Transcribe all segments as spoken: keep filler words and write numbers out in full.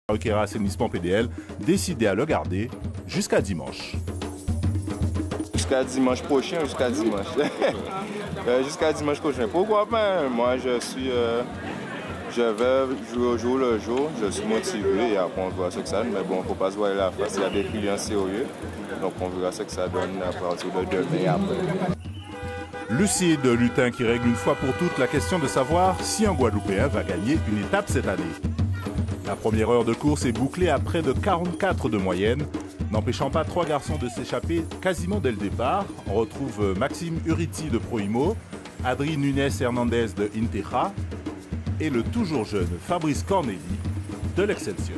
Kera Assainissement P D L décidé à le garder jusqu'à dimanche. Jusqu'à dimanche prochain, jusqu'à dimanche. euh, jusqu'à dimanche prochain. Pourquoi pas? Moi, je suis, euh, je vais jouer au jour le jour. Je suis motivé et après on verra ce que ça donne. Mais bon, il ne faut pas se voir la face. Il y a des clients sérieux. Donc on verra ce que ça donne à partir de demain et après. Lucide Lutin qui règle une fois pour toutes la question de savoir si un Guadeloupéen va gagner une étape cette année. La première heure de course est bouclée à près de quarante-quatre de moyenne, n'empêchant pas trois garçons de s'échapper quasiment dès le départ. On retrouve Maxime Uriti de Proimo, Adri Nunes Hernandez de Inteja et le toujours jeune Fabrice Corneli de l'Excelsior.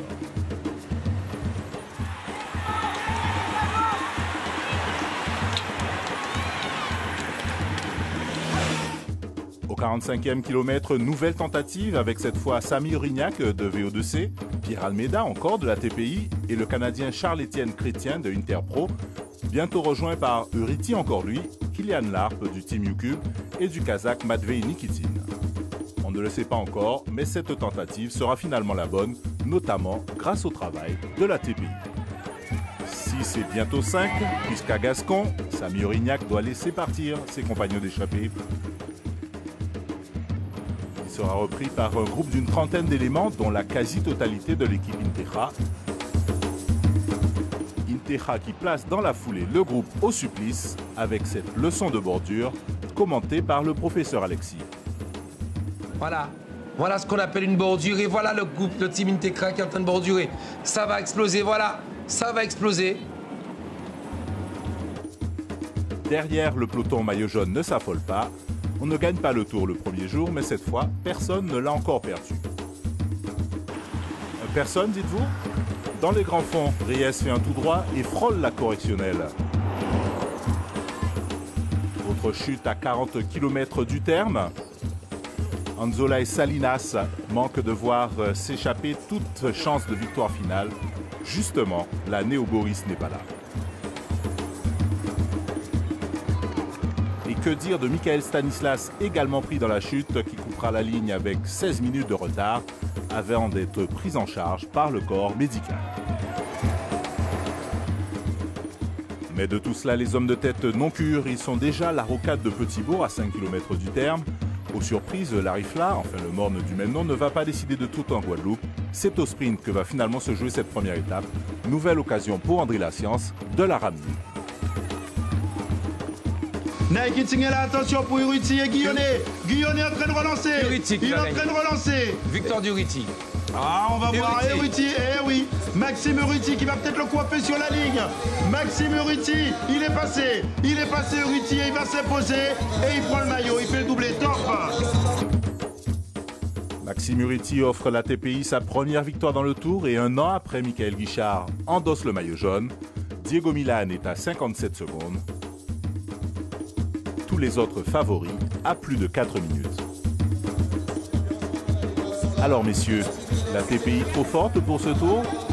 Au quarante-cinquième kilomètre, nouvelle tentative avec cette fois Samy Rignac de V O deux C, Pierre Almeida encore de la T P I et le Canadien Charles-Étienne Chrétien de Interpro, bientôt rejoint par Uriti encore lui, Kylian Larpe du Team YouCube et du Kazakh Matvei Nikitin. On ne le sait pas encore, mais cette tentative sera finalement la bonne, notamment grâce au travail de la T P I. six et bientôt cinq, puisqu'à Gascon, Samy Rignac doit laisser partir ses compagnons d'échappée. Sera repris par un groupe d'une trentaine d'éléments, dont la quasi-totalité de l'équipe Inteja. Inteja qui place dans la foulée le groupe au supplice avec cette leçon de bordure commentée par le professeur Alexis. Voilà, voilà ce qu'on appelle une bordure et voilà le groupe, le team Inteja qui est en train de bordurer. Ça va exploser, voilà, ça va exploser. Derrière, le peloton maillot jaune ne s'affole pas. On ne gagne pas le tour le premier jour, mais cette fois, personne ne l'a encore perdu. Personne, dites-vous? Dans les grands fonds, Reyes fait un tout droit et frôle la correctionnelle. Autre chute à quarante kilomètres du terme. Anzola et Salinas manquent de voir s'échapper toute chance de victoire finale. Justement, la Néo-Boris n'est pas là. Et que dire de Michael Stanislas, également pris dans la chute, qui coupera la ligne avec seize minutes de retard, avant d'être pris en charge par le corps médical. Mais de tout cela, les hommes de tête non cure, ils sont déjà à la rocade de Petit-Bourg, à cinq kilomètres du terme. Aux surprises, Larifla, enfin le morne du même nom, ne va pas décider de tout en Guadeloupe. C'est au sprint que va finalement se jouer cette première étape. Nouvelle occasion pour André Lassiance de la ramener. Nike là, attention pour Uriti et Guillonnet. Guillonnet est en train de relancer. Uriti Il est en train de relancer. Victoire d'Uriti. Ah, on va voir Uriti. Eh oui, Maxime Uriti qui va peut-être le coiffer sur la ligne. Maxime Uriti, il est passé. Il est passé Uriti et il va s'imposer. Et il prend le maillot, il fait le doublé. Top. Maxime Uriti offre à la T P I sa première victoire dans le Tour et un an après, Michael Guichard endosse le maillot jaune. Diego Milan est à cinquante-sept secondes. Tous les autres favoris à plus de quatre minutes. Alors messieurs, la T P I trop forte pour ce tour?